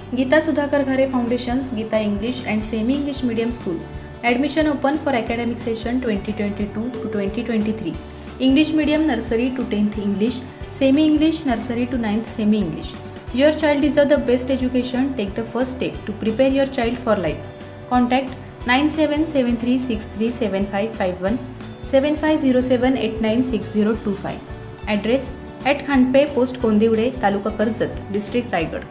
Geeta Sudhakar Ghare Foundations, Geeta English and Semi-English Medium School. Admission open for academic session 2022 to 2023. English Medium Nursery to 10th English, Semi-English Nursery to 9th Semi-English. Your child deserves the best education. Take the first step to prepare your child for life. Contact 9773637551, 7507896025. Address at Khandpe, Post Kondiwde, Taluka Karjat, District Raigad.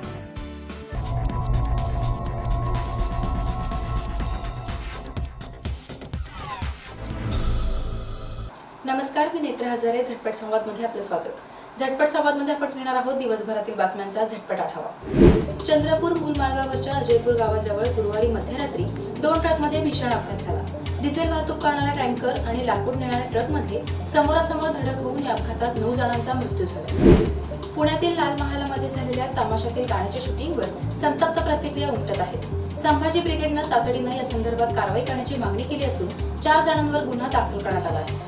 नमस्कार, मी नेत्र हजारे. झटपट संवादमध्ये आपले स्वागत. झटपट संवादमध्ये आपण घेणार आहोत दिवसभरातील बातम्यांचा झटपट आढावा. चंद्रपूर मूल मार्गावरच्या अजयपूर गावाजवळ गुरुवारी मध्यरात्री 2 ट्रकमध्ये भीषण अपघात झाला. डिझेल वाहतूक करणारा टँकर आणि लाकूड नेणाऱ्या ट्रकमध्ये समोरासमोर धडक होऊन या अपघातात 9 जणांचा मृत्यू झाला. पुण्यातील लाल महालामध्ये झालेल्या तमाशातील गाण्याच्या शूटिंगवर संतप्त प्रतिक्रिया उमटत आहेत. संभाजी ब्रिगेडनं तातडीनं या संदर्भात कारवाई करण्याची मागणी केली असून 4 जणांवर गुन्हा दाखल करण्यात आला आहे.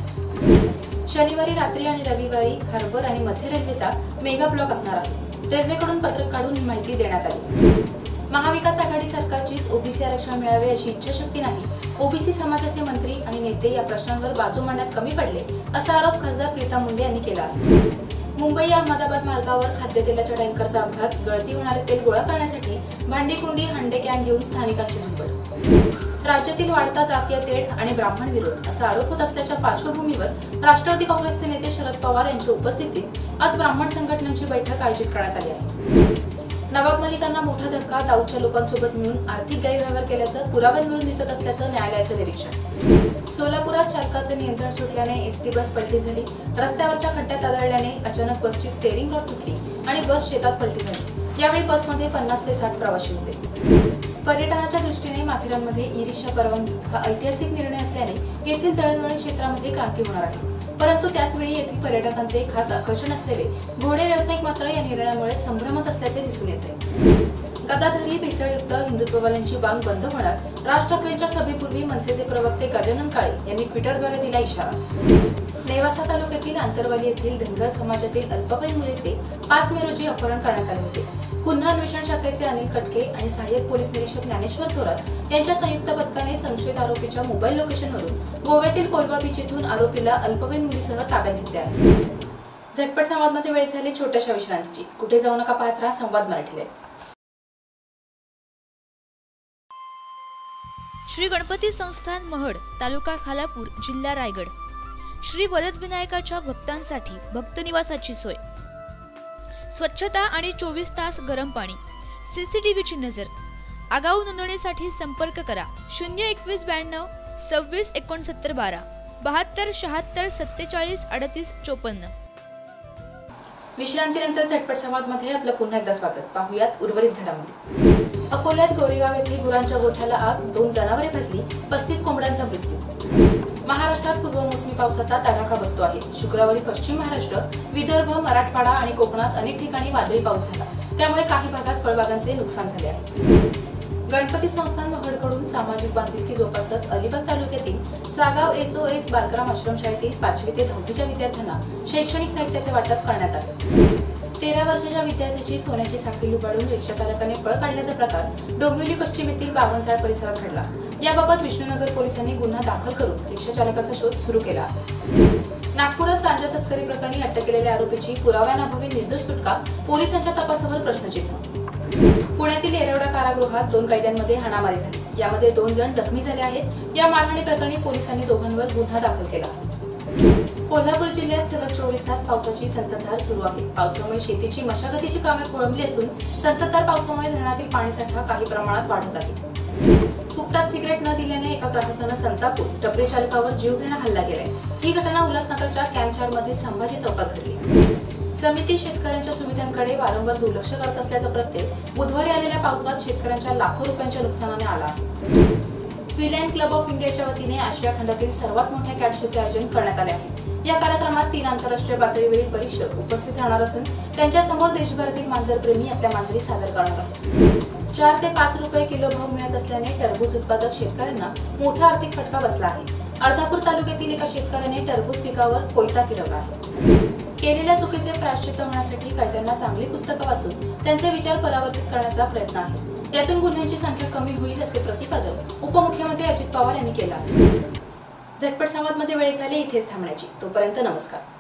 शनिवारी रात्री आणि रविवारी हार्बर आणि मध्य रेल्वेचा मेगा ब्लॉक असणार आहे. रेल्वेकडून पत्रक काढून ही माहिती देण्यात आली. महाविकास आघाडी सरकारचीच ओबीसी आरक्षण मिळावे अशी इच्छाशक्ती नाही. ओबीसी समाजाचे मंत्री आणि नेते या प्रश्नांवर बाजू मांडण्यात कमी पडले असा आरोप खासदार प्रीतम मुंडे यांनी केला आहे. मुंबई अहमदाबाद मार्गावर खाद्यतेलाच्या टँकरचा अपघात. गळती होणारे तेल गोळा करण्यासाठी भांडीकुंडी हंडे कॅन घेऊन स्थानिकांची झुंबड. राज्यातील वाढता जातीय तेढ आणि ब्राह्मण विरोध असा आरोप होत असल्याच्या पार्श्वभूमीवर राष्ट्रवादी काँग्रेसचे नेते शरद पवार यांच्या उपस्थितीत आज ब्राह्मण संघटनांची बैठक आयोजित करण्यात आली आहे. नवाब मलिकांना मोठा धक्का. दाऊदच्या लोकांसोबत मिळून आर्थिक गैरव्यवहार केल्याचं पुराव्यांवरून दिसत असल्याचं न्यायालयाचं निरीक्षण. सोलापुरात चालकाचे नियंत्रण सुटल्याने एसटी बस पलटी झाली. रस्त्यावरच्या खड्ड्यात आदळल्याने अचानक बसची स्टेअरिंग रॉड तुटली आणि बस शेतात पलटी झाली. यावेळी बसमध्ये 50 ते 60 प्रवासी होते. पर्यटनाच्या दृष्टीने माथेरानमध्ये ई-रिक्षा परवानगी हा ऐतिहासिक निर्णय असल्याने येथील दळणवळण क्षेत्रामध्ये क्रांती होणार आहे. परंतु त्याचवेळी येथील पर्यटकांचे खास आकर्षण असलेले घोडे व्यावसायिक मात्र या निर्णयामुळे संभ्रमात असल्याचे दिसून येते. गदाधरी भेसळयुक्त हिंदुत्ववाल्यांची बांग बंद होणार. राज ठाकरेंच्या सभेपूर्वी मनसेचे प्रवक्ते गजानन काळे यांनी ट्विटरद्वारे दिला इशारा. नेवासा तालुक्यातील आंतरवाली येथील धनगर समाजातील अल्पवयीन मुलीचे 5 मे रोजी अपहरण करण्यात आले होते. गुन्हा अन्वेषण शाखेचे अनिल कटके आणि सहाय्यक पोलीस निरीक्षक ज्ञानेश्वर थोरात यांच्या संयुक्त पथकाने संशयित आरोपीच्या मोबाईल लोकेशनवरून गोव्यातील कोलवा बीच येथून आरोपीला अल्पवयीन मुलीसह ताब्यात घेतले आहे. झटपट संवादमध्ये वेळ झाली छोट्याशा विश्रांतीची. कुठे जाऊ नका, पाहत राहा संवाद मराठीला. श्री गणपती संस्थान महड, तालुका खालापूर, जिल्हा रायगड. श्री वरदविनायकाच्या भक्तांसाठी भक्तनिवासाची सोय. स्वच्छता आणि 24 तास गरम पाणी. सीसीटीव्हीची नजर. आगाऊ नोंदणीसाठी संपर्क करा 02192 26 69 12 72 76 47 38 54. विश्रांतीनंतर झटपट संवादमध्ये आपलं पुन्हा एकदा स्वागत. पाहूयात उर्वरित घडामोडी. अकोल्यात गोरेगाव येथील गुरांच्या गोठ्याला आग. 2 जनावरे भाजली. 35 कोंबड्यांचा मृत्यू. महाराष्ट्रात पूर्वमोसमी पावसाचा तडाखा बसतो आहे. शुक्रवारी पश्चिम महाराष्ट्र, विदर्भ, मराठवाडा आणि कोकणात अनेक ठिकाणी वादळी पाऊस झाला. त्यामुळे काही भागात फळबागांचे नुकसान झाले आहे. गणपती संस्थान महडकडून सामाजिक बांधिलकी जोपासत अलिबाग तालुक्यातील सागाव SOS बालराम आश्रमशाळेतील 5वी ते 10वीच्या विद्यार्थ्यांना शैक्षणिक साहित्याचे वाटप करण्यात आले. 13 वर्षाच्या विद्यार्थ्याची सोन्याची साखळी लुबाडून रिक्षा चालकाने पळ काढल्याचा प्रकार डोंबिवली पश्चिम येथील बावनसाळ परिसरात घडला. याबाबत विष्णुनगर पोलिसांनी गुन्हा दाखल करून रिक्षा चालकाचा शोध सुरू केला. नागपुरात गांजा तस्करी प्रकरणी अटक केलेल्या आरोपीची पुराव्याअभावी निर्दोष सुटका. पोलिसांच्या तपासावर प्रश्नचिन्ह. पुण्यातील येरवडा कारागृहात 2 कैद्यांमध्ये हाणामारी झाली. यामध्ये 2 जण जखमी झाले आहेत. या मारहाणी प्रकरणी पोलिसांनी दोघांवर गुन्हा दाखल केला. कोल्हापूर जिल्ह्यात सलग 24 तास पावसाची संततधार सुरू आहे. पावसामुळे शेतीची मशागतीची कामे खोळंबली असून संततधार पावसामुळे धरणातील पाणीसाठा काही प्रमाणात वाढत आहे. फुकटात सिगरेट न दिल्याने एका ग्राहकानं संतापून टपरी चालकावर जीवघेणा हल्ला केलाय. ही घटना उल्हासनगरच्या कॅम्प 4 मधील संभाजी चौकात घडली. समिती शेतकऱ्यांच्या सुविधांकडे वारंवार दुर्लक्ष करत असल्याचा प्रत्यय बुधवारी आलेल्या पावसात शेतकऱ्यांच्या लाखो रुपयांच्या नुकसानाने आला आहे. फिनलँड क्लब ऑफ इंडियाच्या वतीने आशिया खंडातील सर्वात मोठ्या कॅट शोचे आयोजन करण्यात आले आहे. या कार्यक्रमात 3 आंतरराष्ट्रीय पातळीवरील परीक्षक उपस्थित राहणार असून त्यांच्या समोर देशभरातील मांजरप्रेमी आपल्या मांजरी सादर करणार आहेत. 4 ते 5 रुपये किलो भाव मिळत असल्याने टरबूज उत्पादक शेतकऱ्यांना मोठा आर्थिक फटका बसला आहे. अर्धापूर तालुक्यातील एका शेतकऱ्याने टरबूज पिकावर कोयता फिरवला आहे. केलेल्या चुकीचे प्रायश्चित्त होण्यासाठी कायद्यांना चांगली पुस्तकं वाचून त्यांचे विचार परावर्तित करण्याचा प्रयत्न आहे. यातून गुन्ह्यांची संख्या कमी होईल असे प्रतिपादन उपमुख्यमंत्री अजित पवार यांनी केलं आहे. झटपट संवादमध्ये वेळ झाली इथेच थांबण्याची. तोपर्यंत नमस्कार.